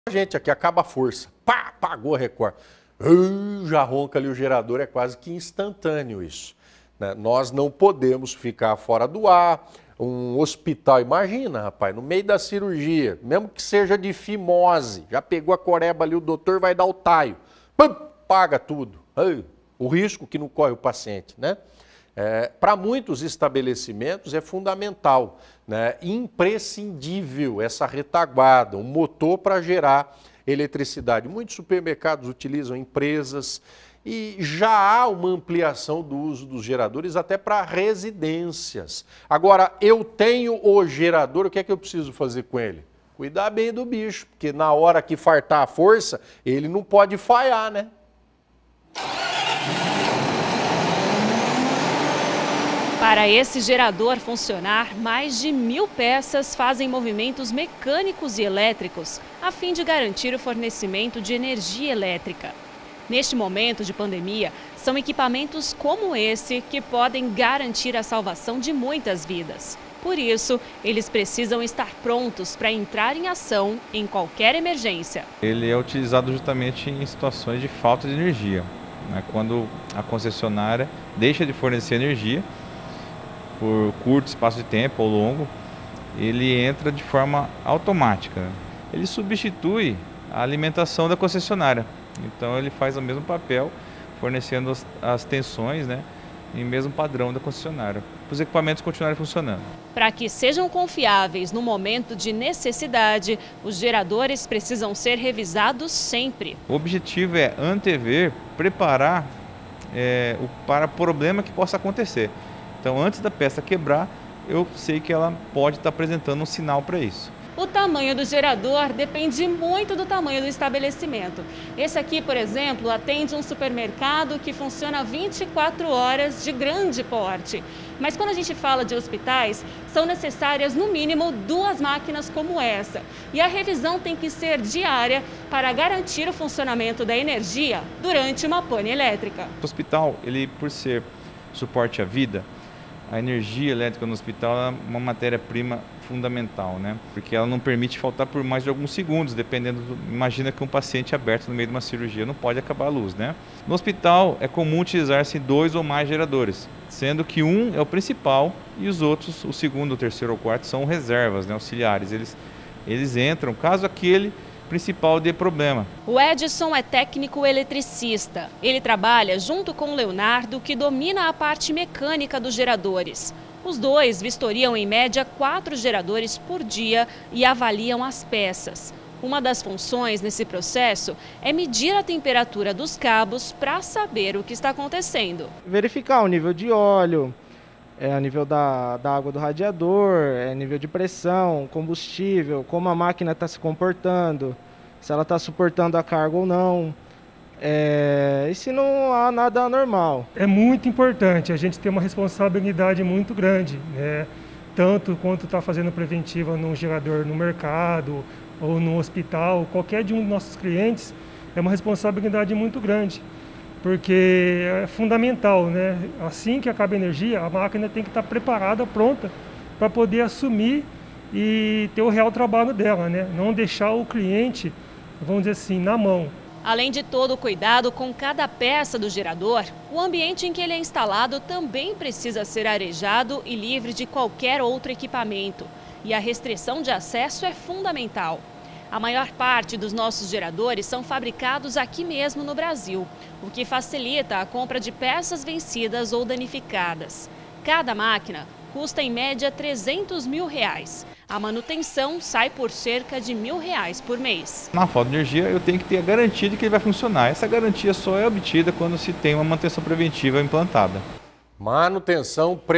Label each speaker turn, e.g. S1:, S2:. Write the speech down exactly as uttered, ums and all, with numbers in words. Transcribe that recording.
S1: A gente aqui acaba a força, pá, pagou a Record, uh, já ronca ali o gerador, é quase que instantâneo isso, né? Nós não podemos ficar fora do ar. Um hospital, imagina, rapaz, no meio da cirurgia, mesmo que seja de fimose, já pegou a coreba ali, o doutor vai dar o taio, pum, paga tudo. Ai, o risco que não corre o paciente, né? É, para muitos estabelecimentos é fundamental, né? Imprescindível essa retaguarda, um motor para gerar eletricidade. Muitos supermercados utilizam empresas e já há uma ampliação do uso dos geradores até para residências. Agora, eu tenho o gerador, o que é que eu preciso fazer com ele? Cuidar bem do bicho, porque na hora que fartar a força, ele não pode falhar, né?
S2: Para esse gerador funcionar, mais de mil peças fazem movimentos mecânicos e elétricos, a fim de garantir o fornecimento de energia elétrica. Neste momento de pandemia, são equipamentos como esse que podem garantir a salvação de muitas vidas. Por isso, eles precisam estar prontos para entrar em ação em qualquer emergência.
S3: Ele é utilizado justamente em situações de falta de energia, né? Quando a concessionária deixa de fornecer energia, por curto espaço de tempo ou longo, ele entra de forma automática. Ele substitui a alimentação da concessionária. Então ele faz o mesmo papel, fornecendo as, as tensões, né, em mesmo padrão da concessionária, para os equipamentos continuarem funcionando.
S2: Para que sejam confiáveis no momento de necessidade, os geradores precisam ser revisados sempre.
S3: O objetivo é antever, preparar é, o, para problema que possa acontecer. Então, antes da peça quebrar, eu sei que ela pode estar apresentando um sinal para isso.
S2: O tamanho do gerador depende muito do tamanho do estabelecimento. Esse aqui, por exemplo, atende um supermercado que funciona vinte e quatro horas de grande porte. Mas quando a gente fala de hospitais, são necessárias no mínimo duas máquinas como essa. E a revisão tem que ser diária para garantir o funcionamento da energia durante uma pane elétrica.
S3: O hospital, ele por ser suporte à vida, a energia elétrica no hospital é uma matéria-prima fundamental, né? Porque ela não permite faltar por mais de alguns segundos, dependendo do... Imagina que um paciente aberto no meio de uma cirurgia não pode acabar a luz, né? No hospital é comum utilizar-se dois ou mais geradores, sendo que um é o principal e os outros, o segundo, o terceiro ou quarto, são reservas, né, auxiliares. Eles, eles entram caso aquele principal dê problema.
S2: O Edson é técnico eletricista. Ele trabalha junto com o Leonardo, que domina a parte mecânica dos geradores. Os dois vistoriam em média quatro geradores por dia e avaliam as peças. Uma das funções nesse processo é medir a temperatura dos cabos para saber o que está acontecendo.
S4: Verificar o nível de óleo, é, a nível da, da água do radiador, é, nível de pressão, combustível, como a máquina está se comportando, se ela está suportando a carga ou não, é, e se não há nada anormal.
S5: É muito importante, a gente tem uma responsabilidade muito grande, né? Tanto quanto está fazendo preventiva num gerador no mercado ou no hospital, qualquer de um dos nossos clientes, é uma responsabilidade muito grande. Porque é fundamental, né? Assim que acaba a energia, a máquina tem que estar preparada, pronta, para poder assumir e ter o real trabalho dela, né? Não deixar o cliente, vamos dizer assim, na mão.
S2: Além de todo o cuidado com cada peça do gerador, o ambiente em que ele é instalado também precisa ser arejado e livre de qualquer outro equipamento. E a restrição de acesso é fundamental. A maior parte dos nossos geradores são fabricados aqui mesmo no Brasil, o que facilita a compra de peças vencidas ou danificadas. Cada máquina custa em média trezentos mil reais. A manutenção sai por cerca de mil reais por mês.
S3: Na falta de energia, eu tenho que ter a garantia de que ele vai funcionar. Essa garantia só é obtida quando se tem uma manutenção preventiva implantada.
S1: Manutenção